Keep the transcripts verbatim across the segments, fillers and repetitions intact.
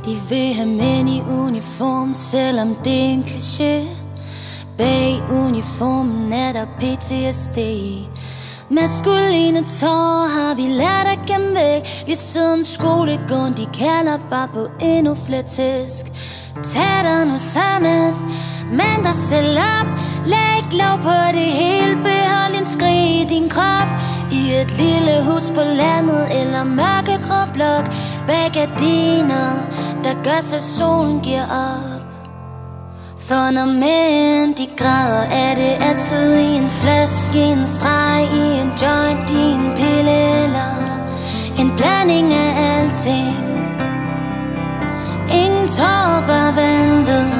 De vil have mænd i uniform, selvom det er en kliché. Bag uniformen er der P T S D. Maskuline tårer har vi lært at gemme væk. Lige siden skolegården, de kalder bare på endnu flere tæsk. Tag dig nu sammen, mand dig selv op. Læg lov på det hele, behold en skrig i din krop. I et lille hus på landet eller mørkegrå blok. Bag gardiner, der gør selv solen giver op. For når mænd de græder, er det altid i en flaske, en streg, i en joint, i en pille eller en blanding af alting. Ingen tårer, bare vanvid.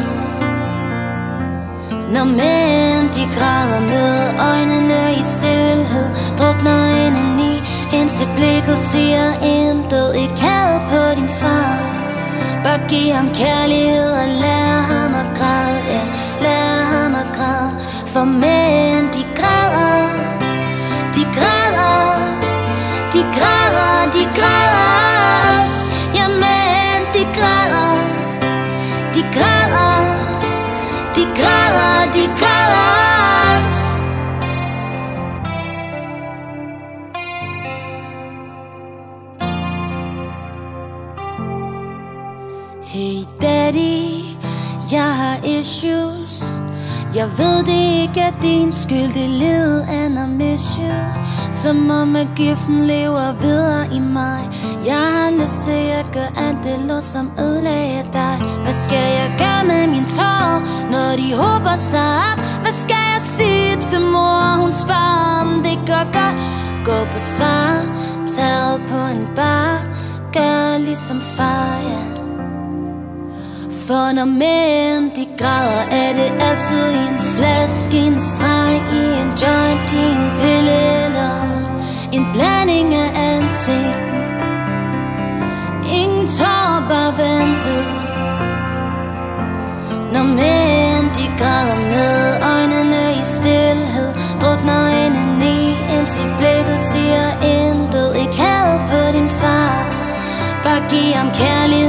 Når mænd de græder med øjnene i stilhed, drukner indeni, indtil blikket siger intet. Ikke had på din far, bare giv ham kærlighed og lær ham at græde, ja, lær ham at græde. For mænd de græder, de græder, de græder, de græder også. Ja, mænd de græder, de græder, de græder, de græder også. Hey daddy, jeg har issues. Jeg ved det ikke er din skyld, det led and I miss you. Som om at giften lever videre i mig. Jeg har lyst til at gøre alt det lort som ødelagde dig. Hvad skal jeg gøre med mine tårer, når de håber sig op? Hvad skal jeg sige til mor, hun spørger om det går godt? Gå på svar, taget på en bar, gør ligesom far, ja. For når mænd de græder, er det altid i en flaske, en streg, i en joint, i en pille eller en blanding af alting. Ingen tårer, bare vanvid. Når mænd de græder med øjnene i stilhed, drukner indeni, indtil blikket siger intet. Ikke had på din far, bare giv ham kærlighed